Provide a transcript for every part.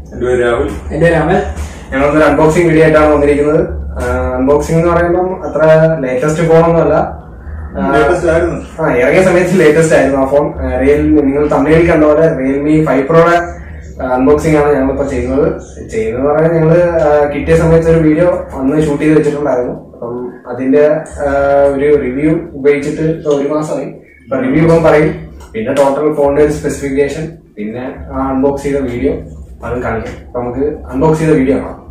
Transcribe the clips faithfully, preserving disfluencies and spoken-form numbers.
എൻ്റെ പേര് രാഹുൽ. എൻ്റെ പേര് അമൽ. ഞങ്ങളൊരു അൺബോക്സിംഗ് വീഡിയോ ആയിട്ടാണ് വന്നിരിക്കുന്നത്. അൺബോക്സിംഗ് എന്ന് പറയുമ്പോൾ അത്ര ലേറ്റസ്റ്റ് ഫോണൊന്നുമല്ല, ആ ഇറങ്ങിയ സമയത്ത് ലേറ്റസ്റ്റ് ആയിരുന്നു ആ ഫോൺ. റിയൽമി, നിങ്ങൾ തമിഴിൽ കണ്ട പോലെ റിയൽമി ഫൈവ് പ്രോയുടെ അൺബോക്സിംഗ് ആണ് ഞങ്ങളിപ്പോ ചെയ്യുന്നത്. ചെയ്യുന്നത് പറഞ്ഞാൽ ഞങ്ങള് കിട്ടിയ സമയത്ത് ഒരു വീഡിയോ അന്ന് ഷൂട്ട് ചെയ്ത് വെച്ചിട്ടുണ്ടായിരുന്നു. അപ്പം അതിന്റെ ഒരു റിവ്യൂ ഉപയോഗിച്ചിട്ട് ഒരു മാസമായി. അപ്പൊ റിവ്യൂ ഇപ്പം പറയും, പിന്നെ ടോട്ടൽ ഫോണിന്റെ ഒരു സ്പെസിഫിക്കേഷൻ, പിന്നെ ആ അൺബോക്സ് ചെയ്ത വീഡിയോ അതും കാണിക്കാം. അപ്പൊ നമുക്ക് അൺബോക്സ് ചെയ്ത വീഡിയോ കാണാം.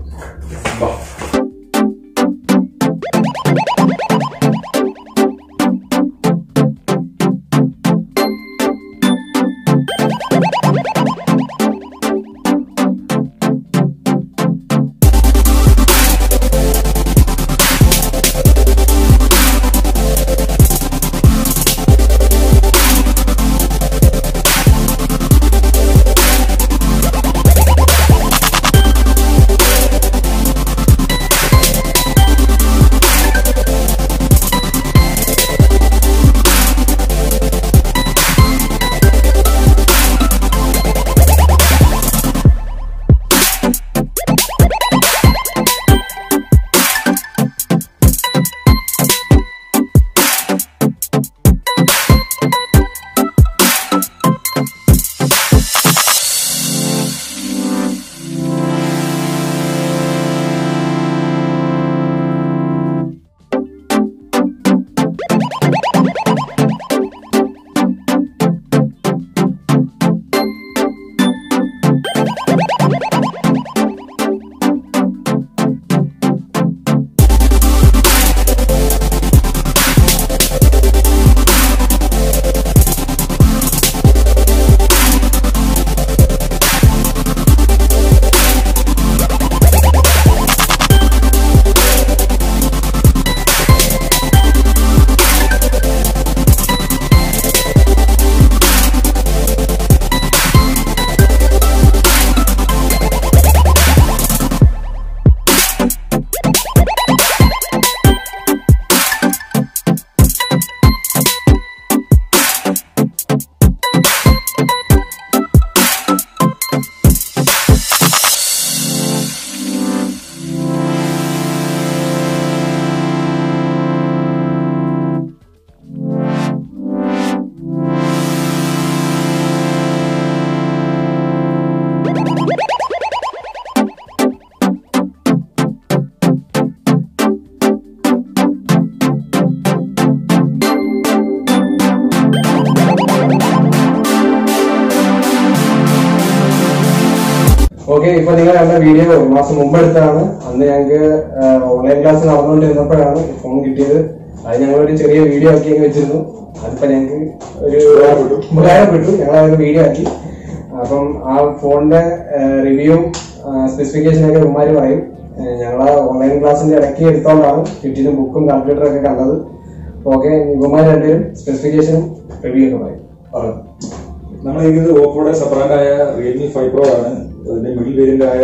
ഓക്കെ, ഇപ്പൊ നിങ്ങൾ കണ്ട വീഡിയോ ഒരു മാസം മുമ്പ് എടുത്താണ്. അന്ന് ഞങ്ങൾക്ക് ഓൺലൈൻ ക്ലാസ് നടന്നുകൊണ്ടിരുന്നപ്പോഴാണ് ഫോൺ കിട്ടിയത്. അത് ഞങ്ങളൊരു ചെറിയ വീഡിയോ ആക്കി വെച്ചിരുന്നു. അതിപ്പോ ഞങ്ങൾക്ക് ഒരു ഉപകാരപ്പെട്ടു, ഞങ്ങൾ അതൊരു വീഡിയോ ആക്കി. അപ്പം ആ ഫോണിന്റെ റിവ്യൂവും സ്പെസിഫിക്കേഷൻ ഒക്കെ ഉമ്മാര് പറയും. ഞങ്ങൾ ഓൺലൈൻ ക്ലാസ്സിന്റെ ഇടയ്ക്ക് എടുത്തോണ്ടാണ് ചുറ്റിനും ബുക്കും കമ്പ്യൂട്ടറും ഒക്കെ കണ്ടത്. ഓക്കെ, ഇവന്മാർ രണ്ടുപേരും സ്പെസിഫിക്കേഷനും റിവ്യൂ ഒക്കെ പറയും. പറഞ്ഞു നമ്മളിരിക്കുന്നത് ഓപ്പോയുടെ സബ്രാൻഡായ റിയൽമി ഫൈവ് പ്രോ ആണ്. അതിന്റെ മിഡിൽ വേരിയന്റ് ആയ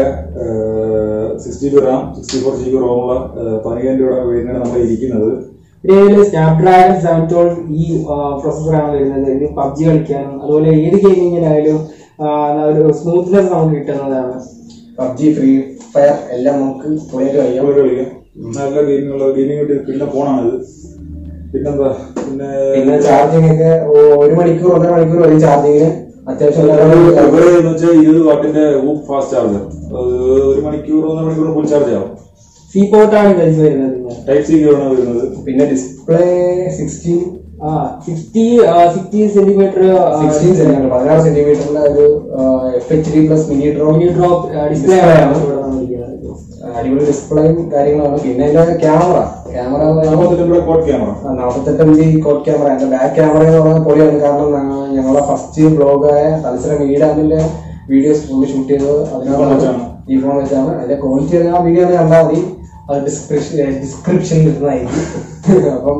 six G B RAM sixty four G B റോമുള്ള പതിനയ്യായിരം രൂപയുടെ വേരിയന്റാണ് നമ്മൾ ഇരിക്കുന്നത്. സ്നാപ്ഡ്രാഗൺ സെവൻ ട്വൽവ് ഈ പ്രോസസ്സറാണ് വരുന്നത്. ഇത് പബ്ജി കളിക്കാനും അതുപോലെ ഏത് ഗെയിമിങ്ങിനായാലും ഒരു സ്മൂത്ത്നെസ് നമുക്ക് കിട്ടുന്നതാണ്. പബ്ജി, ഫ്രീ ഫയർ എല്ലാം നമുക്ക് കളിക്കാം. നല്ല ഗെയിമുള്ള ഗെയിമിംഗ് പിന്നെ ഫോണാണിത്. പിന്നെന്താ പിന്നെ പിന്നെ ചാർജിങ് ഒക്കെ ഒരു മണിക്കൂർ ഒന്നര മണിക്കൂർ വരെ ചാർജിങ്ങിന് അത്യാവശ്യം ഇരുപത് വാട്ടിന്റെ ഫാസ്റ്റ് ചാർജർ. ഒരു മണിക്കൂർ ഒന്നര മണിക്കൂർ ഫുൾ ചാർജ് ആവും. സി പോർട്ടാണ് വരുന്നത്, ടൈപ്പ് സി ആണ് വരുന്നത്. പിന്നെ display sixteen sixty sixty centimetre sixteen centimetre പതിനാറ് സെന്റിമീറ്ററിന്റെ ഒരു F H D plus mini drop mini drop display ആണ്. അടിപൊളി ഡിസ്പ്ലേയും കാര്യങ്ങളാണ്. പിന്നെ അതിന്റെ ക്യാമറ ക്യാമറ നാൽപ്പത്തെട്ട് എം ജി കോഡ് ക്യാമറ. അതിന്റെ ബാക്ക് ക്യാമറ എന്ന് പറഞ്ഞാൽ പൊളിയാണ്. കാരണം ഞങ്ങളെ ഫസ്റ്റ് ബ്ലോഗായ തലശ്ശേര മീഡിയാമിന്റെ വീഡിയോസ് ഫുള്ള് ഷൂട്ട് ചെയ്തത് അതിനകത്താണ്, ഈ ഫോൺ വെച്ചാണ്. അതിന്റെ ക്വാളിറ്റി ആ വീഡിയോ കണ്ടാൽ മതി, അത് ഡിസ്ക്രിപ്ഷൻ ഡിസ്ക്രിപ്ഷനിൽ ഇരുന്നായിരിക്കും. അപ്പം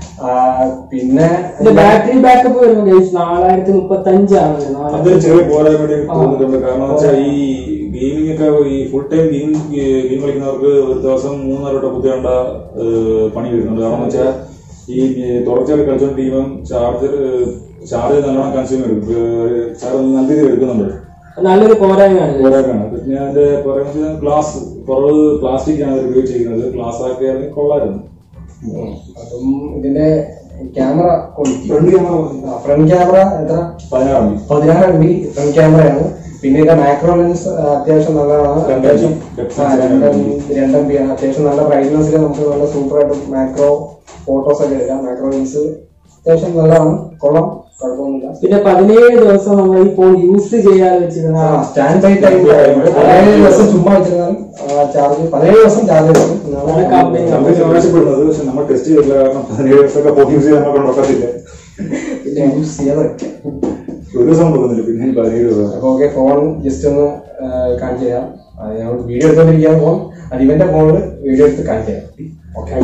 പിന്നെ ബാറ്ററി ബാക്കപ്പ് വരുമ്പോൾ നാലായിരത്തി മുപ്പത്തി അഞ്ചാണ്. അതൊരു ചെറിയ പോരായ്മ തോന്നിയിട്ടുണ്ട്. കാരണം ഈ ഗെയിമിംഗ് ഒക്കെ ഈ ഫുൾ ടൈം ഗെയിം ഗെയിം കളിക്കുന്നവർക്ക് ഒരു ദിവസം മൂന്നര വട്ടം കുത്തിയേണ്ട പണി വരുന്നുണ്ട്. കാരണം വെച്ചാൽ ഈ തുടർച്ചയായിട്ട് കളിച്ചോണ്ടിരിക്കുമ്പം ചാർജർ ചാർജ് നല്ലോണം കൺസ്യൂം എടുക്കും, ചാർജ് നല്ല രീതിയിൽ എടുക്കുന്നുണ്ട്. നല്ലൊരു പോരായ്മയാണ്. പോരായ്മയാണ്. പിന്നെ അതിന്റെ പറയുന്നത് ഗ്ലാസ് പുറവ് പ്ലാസ്റ്റിക് ആണ് ഉപയോഗിച്ചിരിക്കുന്നത്. ഗ്ലാസ് ആക്കിയാൽ കൊള്ളായിരുന്നു. അതും ഇതിന്റെ camera quality, front camera front camera എത്ര പതിനാറ് എം ബി പതിനാറ് എം ബി ഫ്രണ്ട് ക്യാമറയാണ്. പിന്നെ ഇതിന്റെ മാക്രോ ലെൻസ് അത്യാവശ്യം നല്ലതാണ്. അത്യാവശ്യം രണ്ട് എം ബി ആണ്. അത്യാവശ്യം നല്ല ബ്രൈറ്റ്നസിൽ നമുക്ക് നല്ല സൂപ്പറായിട്ട് മാക്രോ ഫോട്ടോസ് ഒക്കെ എടുക്കാം. മാക്രോ ലെൻസ് അത്യാവശ്യം നല്ലതാണ്, കൊള്ളാം, കുഴപ്പമൊന്നുമില്ല. പിന്നെ പതിനേഴ് ദിവസം നമ്മൾ ഈ ഫോൺ യൂസ് ചെയ്യാതെ വെച്ചിരുന്ന സ്റ്റാൻഡ് ബൈ ടൈം പതിനേഴ് ദിവസം ചുമ്മാ വെച്ചിരുന്നാലും ചാർജ് പതിനേഴ് ദിവസം ചാർജ് എടുക്കും. അവകാശപ്പെടുന്നത്. പക്ഷെ നമ്മൾ ടെസ്റ്റ് ചെയ്തില്ല. കാരണം പതിനേഴ് ദിവസമൊക്കെ ഫോൺ യൂസ് ചെയ്യാൻ നമുക്ക് നോക്കത്തില്ല. പിന്നെ യൂസ് ചെയ്യാതെ ഒരു ദിവസം കൊടുക്കുന്നില്ല. പിന്നെ പതിനേഴ് ദിവസം. അപ്പൊ ഓക്കെ, ഫോൺ ജസ്റ്റ് ഒന്ന് കാണിച്ചു തരാം. ഞങ്ങൾ വീഡിയോ എടുത്തോണ്ടിരിക്കാൻ ഫോൺ അത് ഇവന്റെ ഫോണിൽ വീഡിയോ എടുത്ത് കാണിച്ചു തരാം. ഓക്കെ,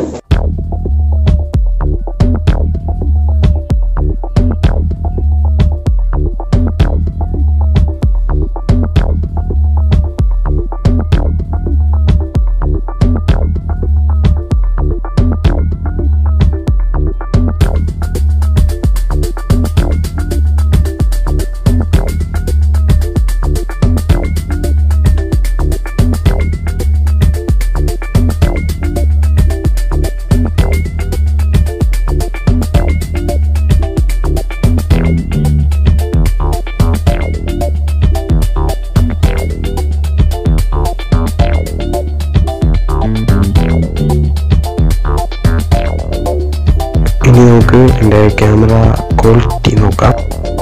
ഇനി നമുക്ക് എൻ്റെ ക്യാമറ ക്വാളിറ്റി നോക്കാം.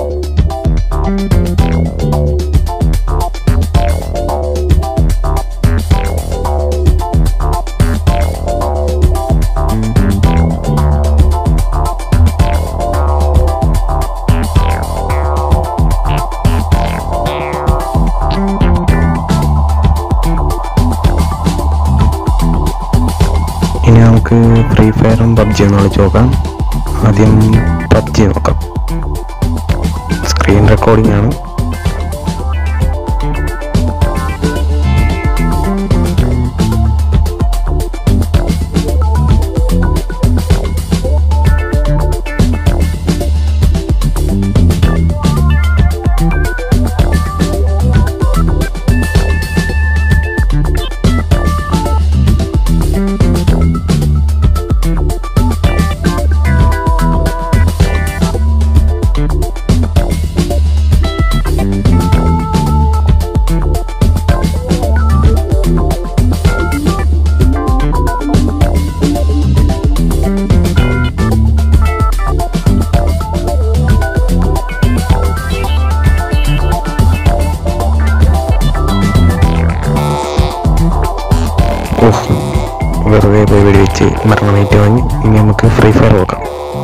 ഇനി നമുക്ക് ഫ്രീ ഫയറും പബ്ജിയും കളിച്ച് നോക്കാം. ആദ്യം പബ്ജി നോക്കാം. സ്ക്രീൻ റെക്കോർഡിംഗ് ആണ്. വെറുതെ പോയി വെടിവെച്ച് മരണമേറ്റ് വാങ്ങി. ഇനി നമുക്ക് ഫ്രീ ഫയർ നോക്കാം.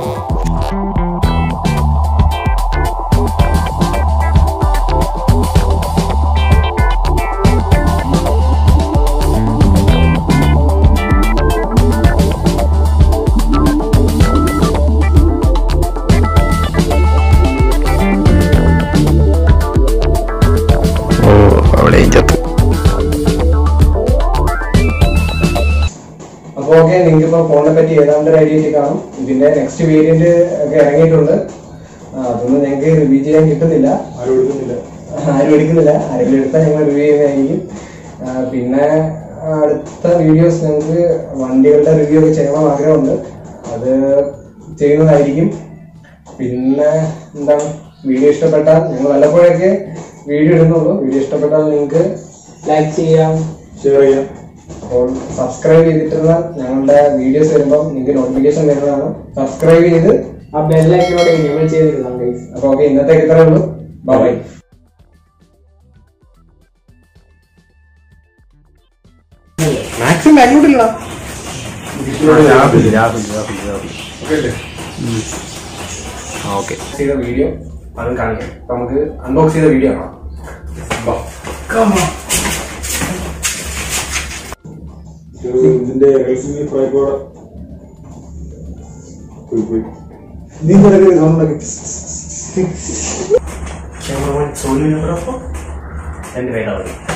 ഓ, അവിടെയും ചത്തു. അപ്പൊ ഓക്കെ, നിങ്ങൾക്ക് ഇപ്പൊ ഫോണിനെ പറ്റി ഏതാണ്ട് ഒരു ഐഡിയ കാണും. ഇതിന്റെ നെക്സ്റ്റ് വേരിയന്റ് ഒക്കെ ഇറങ്ങിയിട്ടുണ്ട്. അതൊന്നും ഞങ്ങൾക്ക് റിവ്യൂ ചെയ്യാൻ കിട്ടുന്നില്ല. ആരും എടുക്കുന്നില്ല ആരും എടുക്കുന്നില്ല ആരെങ്കിലും എടുത്താൽ ഞങ്ങൾ റിവ്യൂ ചെയ്യുന്നതായിരിക്കും. പിന്നെ അടുത്ത വീഡിയോസ് ഞങ്ങൾക്ക് വണ്ടികളുടെ റിവ്യൂ ഒക്കെ ചെയ്യണം ആഗ്രഹമുണ്ട്. അത് ചെയ്യുന്നതായിരിക്കും. പിന്നെ എന്താണ്, വീഡിയോ ഇഷ്ടപ്പെട്ടാൽ ഞങ്ങൾ വല്ലപ്പോഴൊക്കെ വീഡിയോ ഇടുന്നുള്ളൂ. വീഡിയോ ഇഷ്ടപ്പെട്ടാൽ നിങ്ങൾക്ക് ലൈക്ക് ചെയ്യാം, ഷെയർ ചെയ്യാം. അപ്പോൾ സബ്സ്ക്രൈബ് ചെയ്തിട്ടുള്ള ഞങ്ങളുടെ വീഡിയോസ് വരുമ്പോൾ നിങ്ങൾക്ക് നോട്ടിഫിക്കേഷൻ വരുന്നതാണ്. സബ്സ്ക്രൈബ് ചെയ്ത് ആ ബെല്ലൈക്കനോട് എനേബിൾ ചെയ്തിരുന്നാം ഗൈസ്. അപ്പൊ ഓക്കെ, ഇന്നത്തേക്ക് ഇത്രേ ഉള്ളൂ. ബൈ. മാക്സിമം ബാക്കിലോട്ടില്ല. ഓക്കെ, ചെയ്ത വീഡിയോ അതും കാണിക്കാം. അപ്പൊ നമുക്ക് അൺബോക്സ് ചെയ്ത വീഡിയോ കാണാം. ഇതിന്റെ റെൽസിംഗ് ഫ്രൈക്കോടെ പോയി പോയി നീ കിടക്കുന്ന സൗണ്ടൊക്കെ ക്യാമറമാൻ സോനു നമ്പർ. എന്റെ പേരാണ്.